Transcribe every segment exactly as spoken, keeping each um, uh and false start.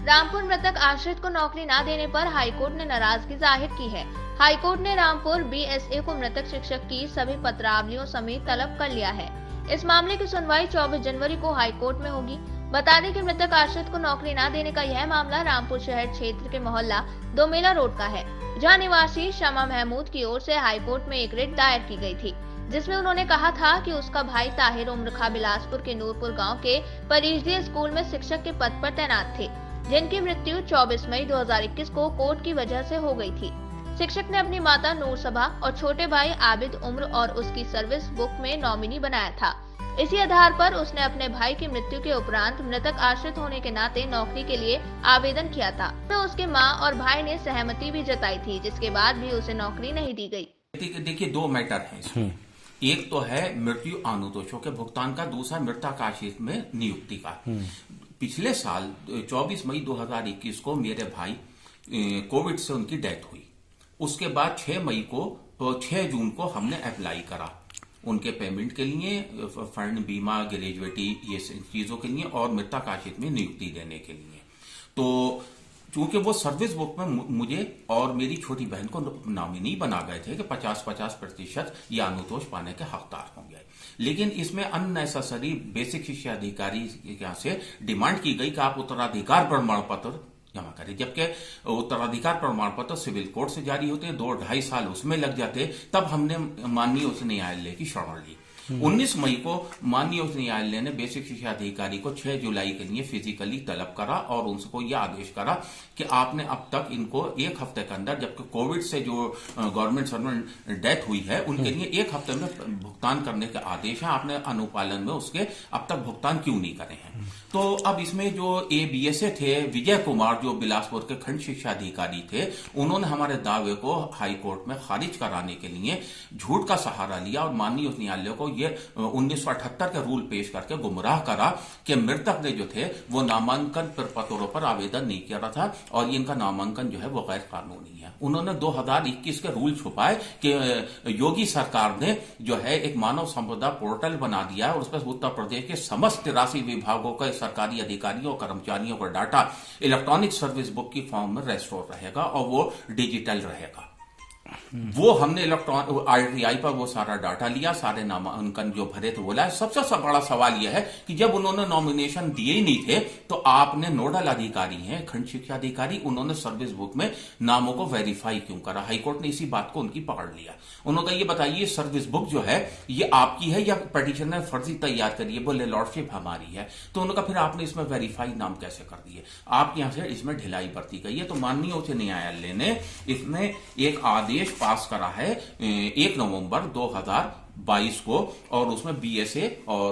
रामपुर मृतक आश्रित को नौकरी न देने पर हाईकोर्ट ने नाराजगी जाहिर की है। हाईकोर्ट ने रामपुर बीएसए को मृतक शिक्षक की सभी पत्रावलियों समेत तलब कर लिया है। इस मामले की सुनवाई चौबीस जनवरी को हाईकोर्ट में होगी। बता दें कि मृतक आश्रित को नौकरी न देने का यह मामला रामपुर शहर क्षेत्र के मोहल्ला दोमेला रोड का है, जहां निवासी शमा महमूद की ओर से हाईकोर्ट में एक रिट दायर की गई थी, जिसमें उन्होंने कहा था कि उसका भाई ताहिर उम्र खा बिलासपुर के नूरपुर गांव के परिजदी स्कूल में शिक्षक के पद पर तैनात थे, जिनकी मृत्यु चौबीस मई दो हज़ार इक्कीस को कोर्ट की वजह से हो गई थी। शिक्षक ने अपनी माता नूर सबा और छोटे भाई आबिद उम्र और उसकी सर्विस बुक में नॉमिनी बनाया था। इसी आधार पर उसने अपने भाई की मृत्यु के उपरांत मृतक आश्रित होने के नाते नौकरी के लिए आवेदन किया था। उसके मां और भाई ने सहमति भी जताई थी, जिसके बाद भी उसे नौकरी नहीं दी गई। देखिए, दो मैटर हैं इसमें। एक तो है मृत्यु अनुतोषों के भुगतान का, दूसरा मृतक आश्रित में नियुक्ति का। पिछले साल चौबीस मई दो हज़ार इक्कीस को मेरे भाई कोविड से उनकी डेथ हुई। उसके बाद छह मई को तो छह जून को हमने अप्लाई करा उनके पेमेंट के लिए, फंड, बीमा, ग्रेजुएटी, ये चीजों के लिए और मृतक आश्रित में नियुक्ति देने के लिए। तो चूंकि वो सर्विस बुक में मुझे और मेरी छोटी बहन को नॉमिनी बना गए थे कि पचास पचास प्रतिशत या अनुतोष पाने के हकदार होंगे, लेकिन इसमें अननेसेसरी बेसिक शिक्षा अधिकारी यहाँ से डिमांड की गई कि आप उत्तराधिकार प्रमाण पत्र जमा करें, जबकि उत्तराधिकार प्रमाण पत्र सिविल कोर्ट से जारी होते हैं, दो ढाई साल उसमें लग जाते। तब हमने माननीय उच्च न्यायालय की शरण ली। उन्नीस मई को माननीय उच्च न्यायालय ने बेसिक शिक्षा अधिकारी को छह जुलाई के लिए फिजिकली तलब करा और उनको यह आदेश करा कि आपने अब तक इनको एक हफ्ते के अंदर, जबकि कोविड से जो गवर्नमेंट सर्वेंट डेथ हुई है उनके लिए एक हफ्ते में भुगतान करने के आदेश है, आपने अनुपालन में उसके अब तक भुगतान क्यों नहीं करे हैं। तो अब इसमें जो ए बी एस ए थे, विजय कुमार जो बिलासपुर के खंड शिक्षा अधिकारी थे, उन्होंने हमारे दावे को हाईकोर्ट में खारिज कराने के लिए झूठ का सहारा लिया और माननीय उच्च न्यायालय को ये उन्नीस सौ अठहत्तर के रूल पेश करके गुमराह करा कि मृतक ने जो थे वो नामांकन पत्रों पर आवेदन नहीं किया रहा था और इनका नामांकन जो है वो गैर कानूनी है। उन्होंने दो हज़ार इक्कीस के रूल छुपाए कि योगी सरकार ने जो है एक मानव संपदा पोर्टल बना दिया है और उस पर उत्तर प्रदेश के समस्त तिरासी विभागों के सरकारी अधिकारियों और कर्मचारियों का डाटा इलेक्ट्रॉनिक सर्विस बुक की फॉर्म में रेस्टोर रहेगा और वो डिजिटल रहेगा। वो हमने इलेक्ट्रॉन आरटीआई पर वो सारा डाटा लिया, सारे नामांकन जो भरे थे बोला। सबसे सब बड़ा सवाल यह है कि जब उन्होंने नॉमिनेशन दिए ही नहीं थे तो आपने नोडल अधिकारी हैं खंड शिक्षा अधिकारी, उन्होंने सर्विस बुक में नामों को वेरीफाई क्यों करा? हाईकोर्ट ने इसी बात को उनकी पकड़ लिया। उन्होंने कहा ये बताइए सर्विस बुक जो है ये आपकी है या पिटीशनर ने फर्जी तैयार करी है? बोले लॉर्डशिप हमारी है। तो उन्होंने कहा फिर आपने इसमें वेरीफाई नाम कैसे कर दिए? आपके यहां से इसमें ढिलाई बरती गई है। तो माननीय उच्च न्यायालय ने इसमें एक आदेश पास करा है एक नवंबर दो हज़ार बाईस को और उसमें बीएसए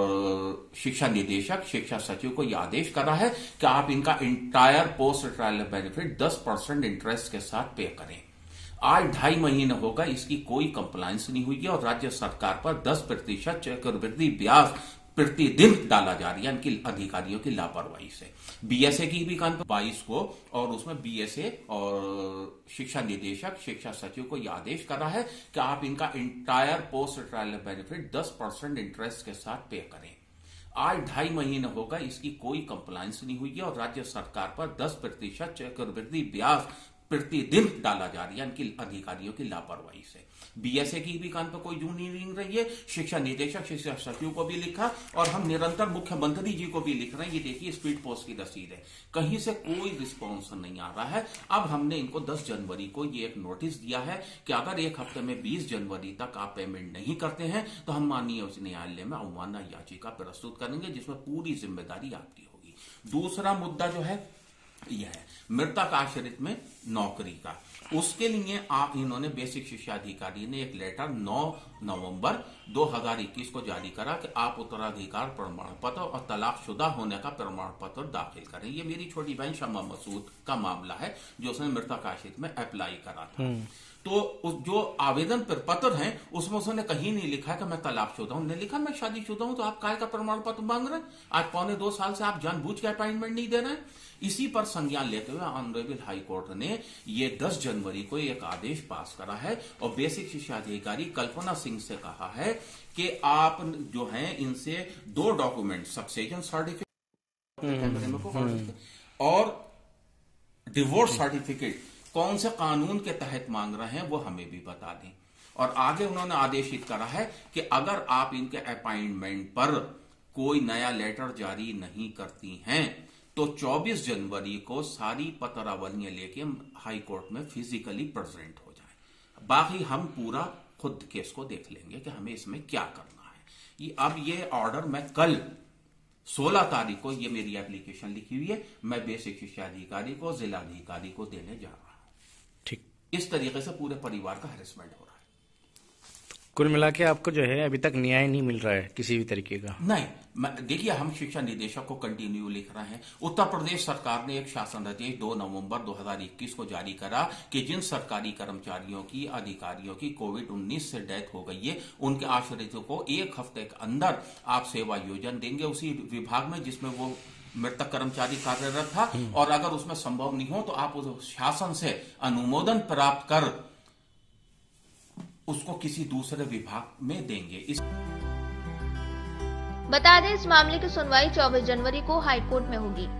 और शिक्षा निदेशक, शिक्षा सचिव को यह आदेश करा है कि आप इनका इंटायर पोस्ट ट्रायल बेनिफिट दस परसेंट इंटरेस्ट के साथ पे करें। आज ढाई महीने होगा इसकी कोई कंप्लायंस नहीं हुई है और राज्य सरकार पर दस प्रतिशत चक्रवृद्धि ब्याज प्रतिदिन डाला जा रही है इनकी अधिकारियों की लापरवाही से। बीएसए की भी कान बाईस को और उसमें बीएसए और शिक्षा निदेशक, शिक्षा सचिव को यह आदेश करा है कि आप इनका इंटायर पोस्ट ट्रायल बेनिफिट दस परसेंट इंटरेस्ट के साथ पे करें। आज ढाई महीने होगा इसकी कोई कंप्लायंस नहीं हुई है और राज्य सरकार पर दस प्रतिशत चक्रवृद्धि ब्याज प्रतिदिन डाला जा रही है इनकी अधिकारियों की लापरवाही से। बीएसए की भी कान पर कोई जू नहीं रिंग रही है। शिक्षा निदेशक, शिक्षा सचिव को भी लिखा और हम निरंतर मुख्यमंत्री जी को भी लिख रहे हैं। ये देखिए स्पीड पोस्ट की रसीद है, कहीं से कोई रिस्पॉन्स नहीं आ रहा है। अब हमने इनको दस जनवरी को ये एक नोटिस दिया है कि अगर एक हफ्ते में बीस जनवरी तक आप पेमेंट नहीं करते हैं तो हम माननीय उच्च न्यायालय में अवमानना याचिका प्रस्तुत करेंगे जिसमें पूरी जिम्मेदारी आपकी होगी। दूसरा मुद्दा जो है यह है मृतक आश्रित में नौकरी का। उसके लिए आप इन्होंने बेसिक शिक्षा अधिकारी ने एक लेटर नौ नवंबर दो हज़ार इक्कीस को जारी करा कि आप उत्तराधिकार प्रमाण पत्र और तलाकशुदा होने का प्रमाण पत्र दाखिल करें। ये मेरी छोटी बहन शमा मसूद का मामला है जो उसने मृतक आश्रित में अप्लाई करा था। तो उस जो आवेदन पर पत्र है उसमें उसने कहीं नहीं लिखा कि मैं तलाकशुदा हूं, ने लिखा मैं शादीशुदा हूं। तो आप काय का प्रमाण पत्र मांग रहे हैं? आज पौने दो साल से आप जानबूझ के अपॉइंटमेंट नहीं दे रहे हैं। इसी पर संज्ञान लेते हुए ऑनरेबल हाई कोर्ट ने ये दस जनवरी को एक आदेश पास करा है और बेसिक शिक्षा अधिकारी कल्पना सिंह से कहा है कि आप जो है इनसे दो डॉक्यूमेंट सक्सेशन सर्टिफिकेट और डिवोर्स सर्टिफिकेट कौन से कानून के तहत मांग रहे हैं वो हमें भी बता दें। और आगे उन्होंने आदेशित करा है कि अगर आप इनके अपॉइंटमेंट पर कोई नया लेटर जारी नहीं करती हैं तो चौबीस जनवरी को सारी पत्रावलियां लेके हाई कोर्ट में फिजिकली प्रेजेंट हो जाएं। बाकी हम पूरा खुद केस को देख लेंगे कि हमें इसमें क्या करना है। ये अब ये ऑर्डर मैं कल सोलह तारीख को, ये मेरी एप्लीकेशन लिखी हुई है, मैं बेसिक शिक्षा अधिकारी को, जिला अधिकारी को देने जा रहा हूं। ठीक, इस तरीके से पूरे परिवार का हैरेसमेंट हो रहा है। कुल मिला के आपको जो है अभी तक न्याय नहीं मिल रहा है किसी भी तरीके का? नहीं, देखिए हम शिक्षा निदेशक को कंटिन्यू लिख रहे हैं। उत्तर प्रदेश सरकार ने एक शासन आदेश दो नवंबर दो हज़ार इक्कीस को जारी करा कि जिन सरकारी कर्मचारियों की, अधिकारियों की कोविड उन्नीस से डेथ हो गई है, उनके आश्रितों को एक हफ्ते के अंदर आप सेवा योजन देंगे उसी विभाग में जिसमें वो मृतक कर्मचारी कार्यरत था। और अगर उसमें संभव नहीं हो तो आप उस शासन से अनुमोदन प्राप्त कर उसको किसी दूसरे विभाग में देंगे। इस बता दें इस मामले की सुनवाई चौबीस जनवरी को हाईकोर्ट में होगी।